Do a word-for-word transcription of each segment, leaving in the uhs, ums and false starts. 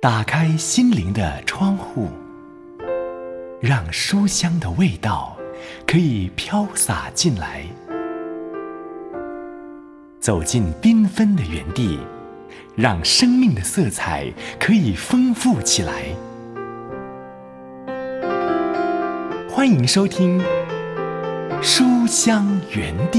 打开心灵的窗户，让书香的味道可以飘洒进来。走进缤纷的园地，让生命的色彩可以丰富起来。欢迎收听《书香园地》。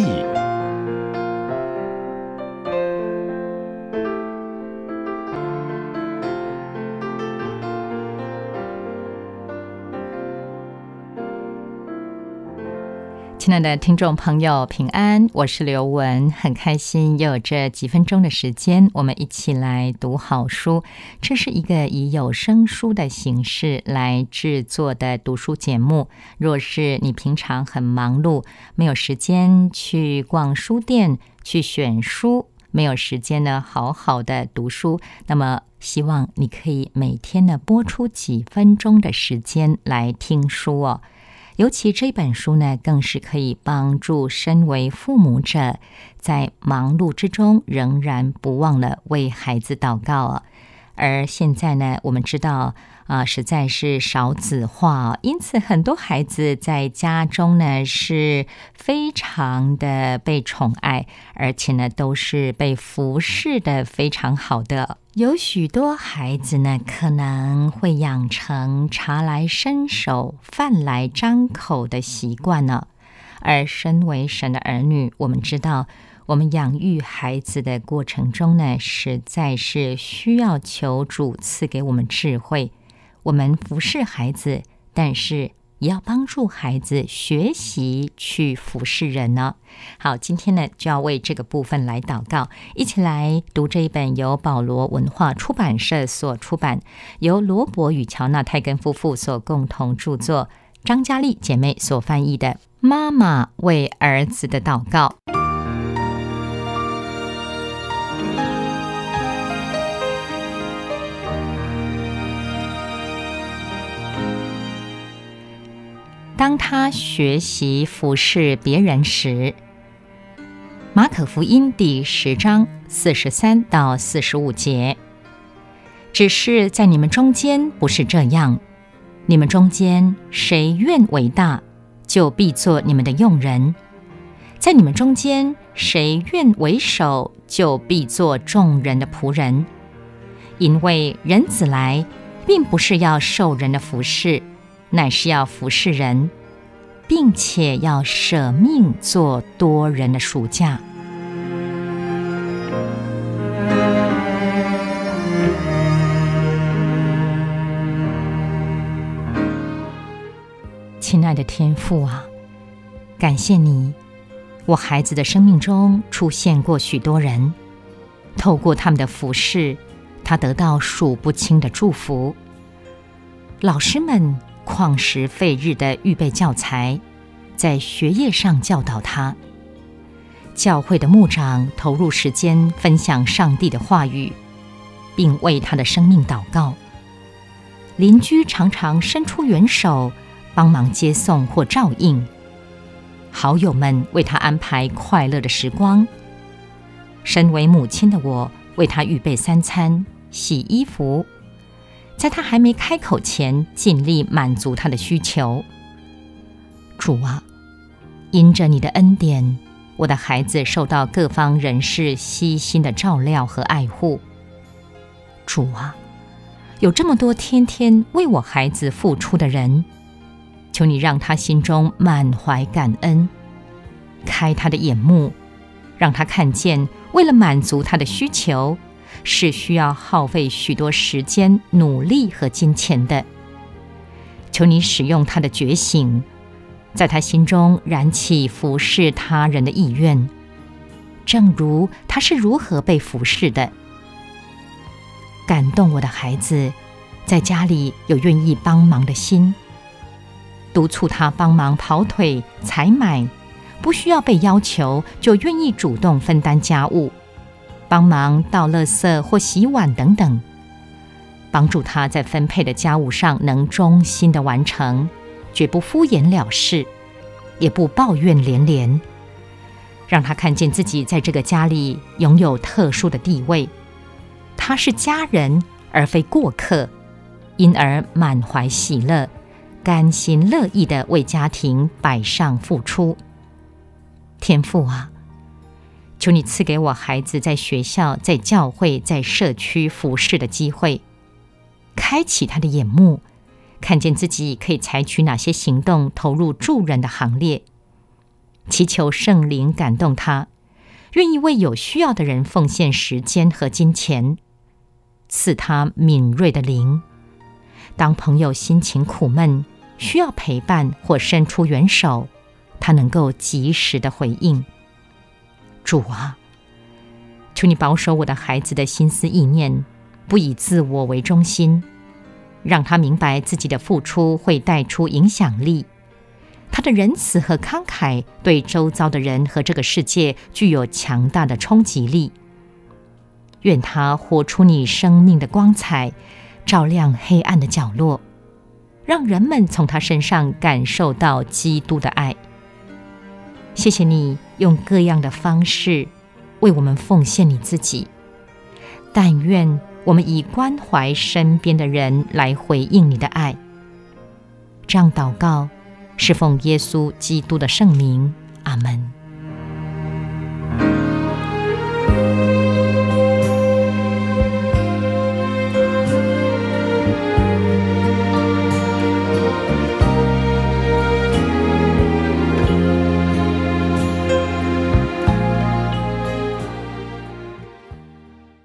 亲爱的听众朋友，平安，我是刘雯，很开心又有这几分钟的时间，我们一起来读好书。这是一个以有声书的形式来制作的读书节目。若是你平常很忙碌，没有时间去逛书店去选书，没有时间呢好好的读书，那么希望你可以每天呢播出几分钟的时间来听书哦。尤其这本书呢，更是可以帮助身为父母者在忙碌之中仍然不忘了为孩子祷告哦。而现在呢，我们知道啊、呃，实在是少子化哦，因此很多孩子在家中呢是非常的被宠爱，而且呢都是被服侍的非常好的。有许多孩子呢，可能会养成茶来伸手、饭来张口的习惯呢。而身为神的儿女，我们知道，我们养育孩子的过程中呢，实在是需要求主赐给我们智慧。我们服侍孩子，但是也要帮助孩子学习去服侍人呢。好，今天呢就要为这个部分来祷告，一起来读这一本由保罗文化出版社所出版，由罗伯与乔纳泰根夫妇所共同著作，张嘉丽姐妹所翻译的《妈妈为儿子的祷告》。当他学习服侍别人时，马可福音第十章四十三到四十五节，只是在你们中间不是这样，你们中间谁愿为大，就必做你们的用人；在你们中间谁愿为首，就必做众人的仆人。因为人子来，并不是要受人的服侍，乃是要服侍人，并且要舍命做多人的赎价。亲爱的天父啊，感谢你，我孩子的生命中出现过许多人，透过他们的服侍，他得到数不清的祝福。老师们旷时废日的预备教材，在学业上教导他；教会的牧长投入时间分享上帝的话语，并为他的生命祷告；邻居常常伸出援手帮忙接送或照应；好友们为他安排快乐的时光；身为母亲的我为他预备三餐、洗衣服，在他还没开口前尽力满足他的需求。主啊，因着你的恩典，我的孩子受到各方人士悉心的照料和爱护。主啊，有这么多天天为我孩子付出的人，求你让他心中满怀感恩，开他的眼目，让他看见为了满足他的需求，是需要耗费许多时间、努力和金钱的。求你使用他的觉醒，在他心中燃起服侍他人的意愿，正如他是如何被服侍的。感动我的孩子，在家里有愿意帮忙的心，督促他帮忙跑腿、采买，不需要被要求就愿意主动分担家务，帮忙倒垃圾或洗碗等等，帮助他在分配的家务上能忠心的完成，绝不敷衍了事，也不抱怨连连，让他看见自己在这个家里拥有特殊的地位，他是家人， 而非过客，因而满怀喜乐，甘心乐意地为家庭摆上付出。天父啊，求你赐给我孩子在学校、在教会、在社区服侍的机会，开启他的眼目，看见自己可以采取哪些行动投入助人的行列，祈求圣灵感动他，愿意为有需要的人奉献时间和金钱，赐他敏锐的灵，当朋友心情苦闷，需要陪伴或伸出援手，他能够及时的回应。主啊，求你保守我的孩子的心思意念，不以自我为中心，让他明白自己的付出会带出影响力，他的仁慈和慷慨对周遭的人和这个世界具有强大的冲击力。愿他活出你生命的光彩，照亮黑暗的角落，让人们从他身上感受到基督的爱。谢谢你用各样的方式为我们奉献你自己，但愿我们以关怀身边的人来回应你的爱。这样祷告，是奉耶稣基督的圣名，阿们。